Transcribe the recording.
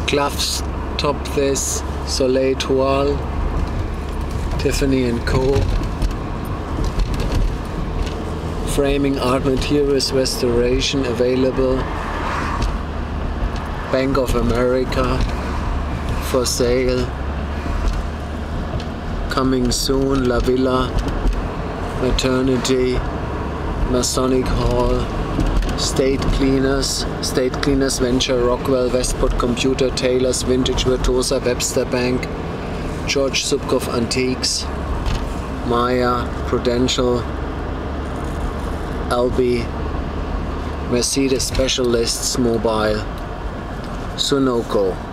Gloves top this, Soleil Toile, Tiffany & Co. Framing Art Materials Restoration available. Bank of America for sale. Coming soon, La Villa, Maternity, Masonic Hall, State Cleaners, Venture, Rockwell, Westport Computer, Taylor's, Vintage Virtuosa, Webster Bank, George Zubkov Antiques, Maya, Prudential, LB, Mercedes Specialists Mobile, Sunoco.